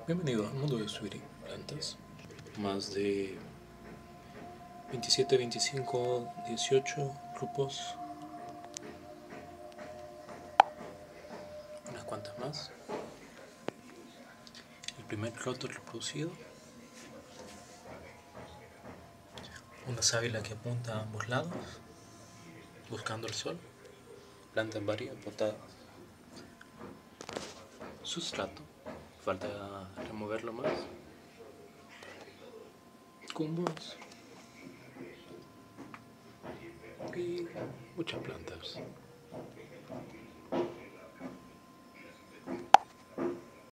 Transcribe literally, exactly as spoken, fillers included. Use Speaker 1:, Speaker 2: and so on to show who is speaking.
Speaker 1: Bienvenido al mundo de Sweetie Plantas. Más de veintisiete, veinticinco, dieciocho grupos. Unas cuantas más. El primer lote reproducido. Una sábila que apunta a ambos lados, buscando el sol. Plantas varias botadas. Sustrato. Falta removerlo más. Cumbos. Y muchas plantas.